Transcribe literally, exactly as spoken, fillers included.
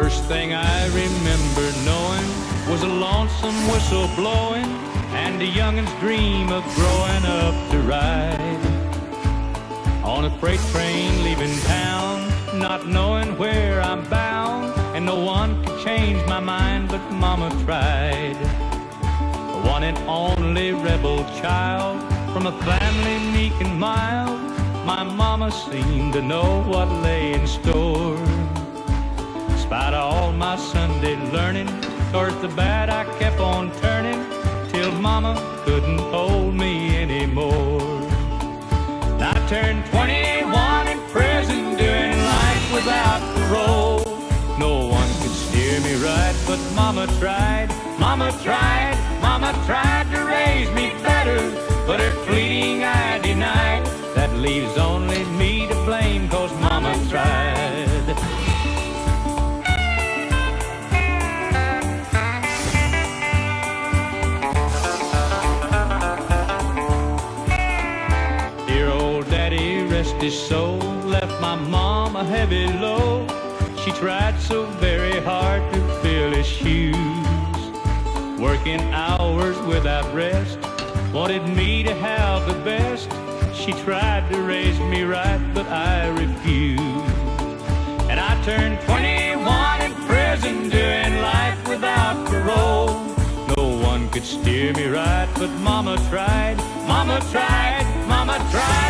First thing I remember knowing was a lonesome whistle blowing and a youngin's dream of growing up to ride on a freight train leaving town, not knowing where I'm bound, and no one could change my mind but Mama tried. One and only rebel child from a family meek and mild, my mama seemed to know what lay in store. Despite all my Sunday learning, towards the bad I kept on turning, till Mama couldn't hold me anymore. I turned twenty-one in prison, doing life without parole. No one could steer me right, but Mama tried, Mama tried, Mama tried to raise me better, but her pleading I denied. That leaves only me to blame, 'cause Mama tried. Dear old Daddy, rest his soul, left my mom a heavy load. She tried so very hard to fill his shoes, working hours without rest, wanted me to have the best. She tried to raise me right, but I refused. And I turned twenty-one in prison, doing life without parole. No one could steer me right, but Mama tried, Mama tried, Mama tried.